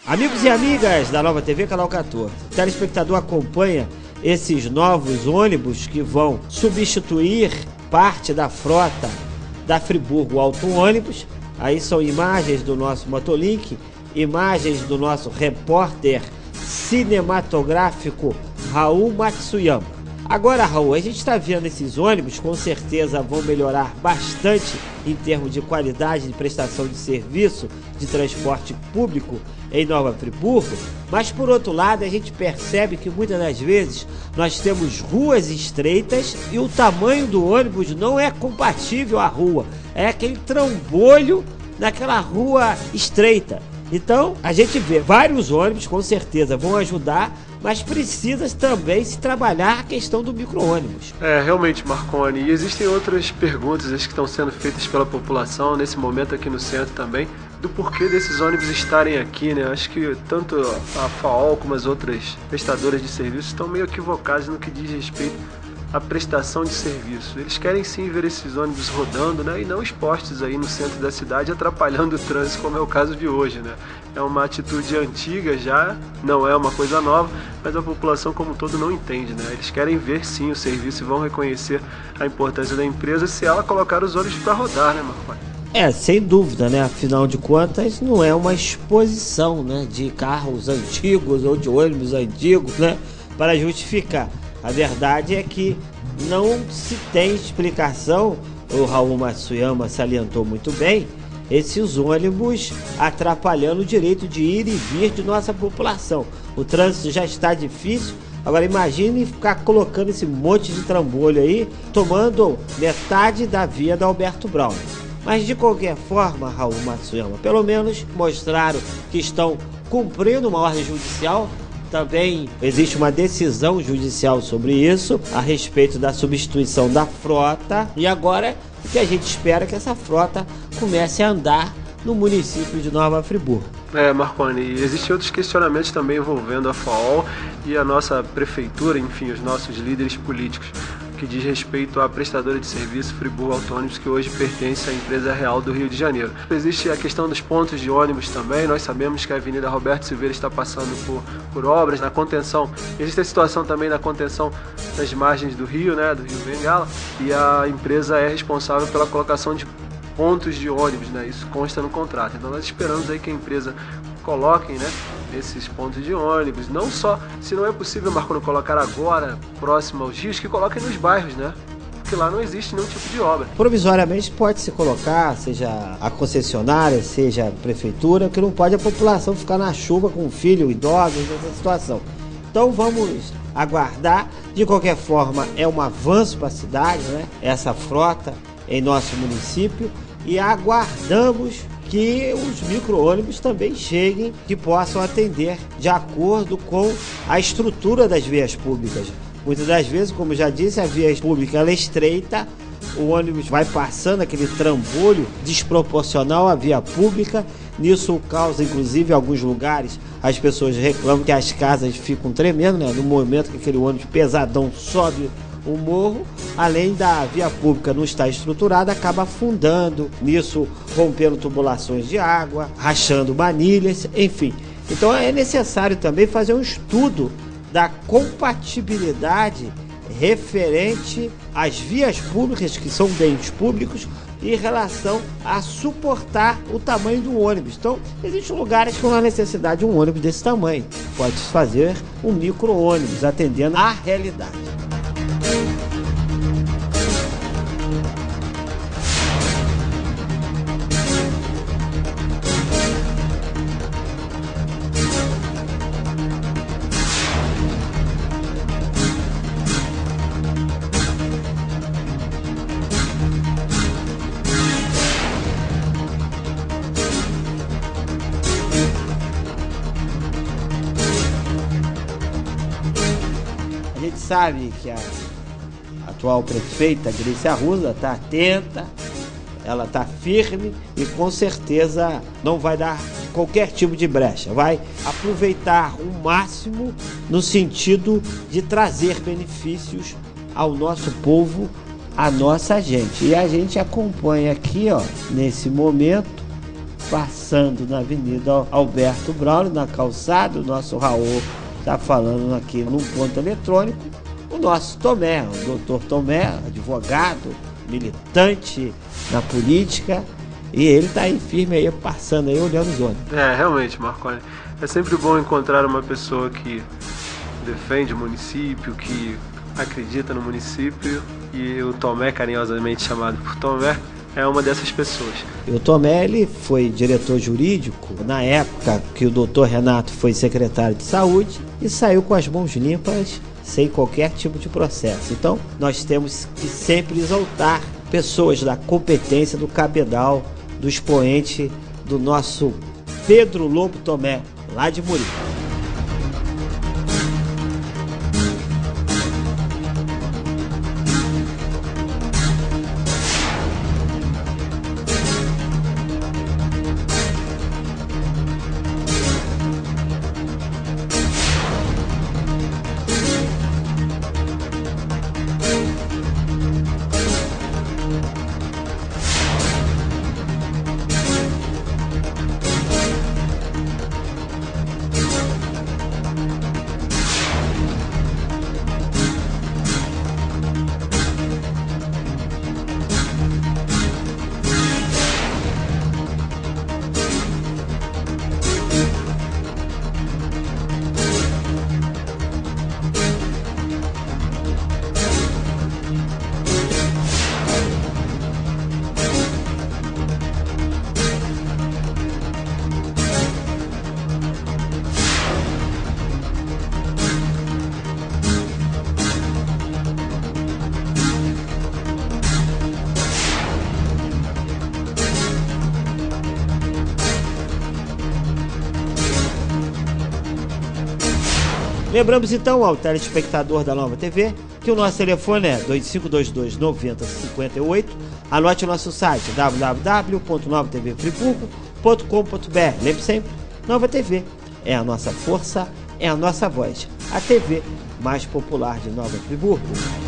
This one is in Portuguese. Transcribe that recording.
Amigos e amigas da Nova TV, Canal 14, o telespectador acompanha esses novos ônibus que vão substituir parte da frota da Friburgo Auto Ônibus. Aí são imagens do nosso Motolink, imagens do nosso repórter cinematográfico Raul Matsuyama. Agora, Raul, a gente está vendo esses ônibus, com certeza vão melhorar bastante em termos de qualidade de prestação de serviço de transporte público em Nova Friburgo, mas por outro lado a gente percebe que muitas das vezes nós temos ruas estreitas e o tamanho do ônibus não é compatível à rua, é aquele trambolho naquela rua estreita. Então a gente vê vários ônibus, com certeza vão ajudar, mas precisa também se trabalhar a questão do micro-ônibus. Realmente, Marconi, e existem outras perguntas que estão sendo feitas pela população nesse momento aqui no centro também, do porquê desses ônibus estarem aqui, né? Acho que tanto a FAOL como as outras prestadoras de serviços estão meio equivocadas no que diz respeito à prestação de serviço. Eles querem sim ver esses ônibus rodando, né? E não expostos aí no centro da cidade, atrapalhando o trânsito, como é o caso de hoje, né? É uma atitude antiga já, não é uma coisa nova, mas a população como um todo não entende, né? Eles querem ver sim o serviço e vão reconhecer a importância da empresa se ela colocar os ônibus para rodar, né, Marconi? Sem dúvida, né? Afinal de contas, não é uma exposição, né, de carros antigos ou de ônibus antigos, né, para justificar. A verdade é que não se tem explicação, o Raul Matsuyama salientou muito bem, esses ônibus atrapalhando o direito de ir e vir de nossa população. O trânsito já está difícil, agora imagine ficar colocando esse monte de trambolho aí, tomando metade da via da Alberto Braun. Mas de qualquer forma, Raul Matsuyama, pelo menos mostraram que estão cumprindo uma ordem judicial. Também existe uma decisão judicial sobre isso, a respeito da substituição da frota. E agora o que a gente espera é que essa frota comece a andar no município de Nova Friburgo. Marconi, existem outros questionamentos também envolvendo a FAOL e a nossa prefeitura, enfim, os nossos líderes políticos, que diz respeito à prestadora de serviço Friburgo Auto Ônibus, que hoje pertence à empresa real do Rio de Janeiro. Existe a questão dos pontos de ônibus também. Nós sabemos que a Avenida Roberto Silveira está passando por obras na contenção. Existe a situação também na contenção das margens do rio, né, do Rio Bengala, e a empresa é responsável pela colocação de pontos de ônibus, né? Isso consta no contrato. Então nós esperamos aí que a empresa coloquem, né, esses pontos de ônibus, não só, se não é possível, Marconi, colocar agora, próximo aos rios, que coloquem nos bairros, né? Porque lá não existe nenhum tipo de obra. Provisoriamente pode-se colocar, seja a concessionária, seja a prefeitura, que não pode a população ficar na chuva com filho, idosos, nessa situação. Então vamos aguardar. De qualquer forma, é um avanço para a cidade, né, essa frota em nosso município, e aguardamos que os micro-ônibus também cheguem, que possam atender de acordo com a estrutura das vias públicas. Muitas das vezes, como já disse, a via pública ela é estreita, o ônibus vai passando aquele trambolho desproporcional à via pública. Nisso causa, inclusive, em alguns lugares, as pessoas reclamam que as casas ficam tremendo, né? No momento que aquele ônibus pesadão sobe o morro, além da via pública não estar estruturada, acaba afundando, nisso rompendo tubulações de água, rachando manilhas, enfim. Então é necessário também fazer um estudo da compatibilidade referente às vias públicas, que são bens públicos, em relação a suportar o tamanho do ônibus. Então, existem lugares que não há necessidade de um ônibus desse tamanho. Pode-se fazer um micro-ônibus, atendendo à realidade. A gente sabe que a atual prefeita, Grécia Arruda, está atenta, ela está firme e com certeza não vai dar qualquer tipo de brecha, vai aproveitar o máximo no sentido de trazer benefícios ao nosso povo, à nossa gente. E a gente acompanha aqui, ó, nesse momento, passando na Avenida Alberto Braulio, na calçada. O nosso Raul está falando aqui num ponto eletrônico. O nosso Tomé, o doutor Tomé, advogado, militante na política, e ele está aí firme aí, passando aí, olhando os ônibus. Realmente, Marconi, é sempre bom encontrar uma pessoa que defende o município, que acredita no município, e o Tomé, carinhosamente chamado por Tomé, é uma dessas pessoas. E o Tomé, ele foi diretor jurídico na época que o doutor Renato foi secretário de saúde e saiu com as mãos limpas, sem qualquer tipo de processo. Então, nós temos que sempre exaltar pessoas da competência, do cabedal, do expoente do nosso Pedro Lobo Tomé, lá de Murica. Lembramos então ao telespectador da Nova TV que o nosso telefone é 2522-9058. Anote o nosso site www.novatvfriburgo.com.br. Lembre sempre, Nova TV é a nossa força, é a nossa voz. A TV mais popular de Nova Friburgo.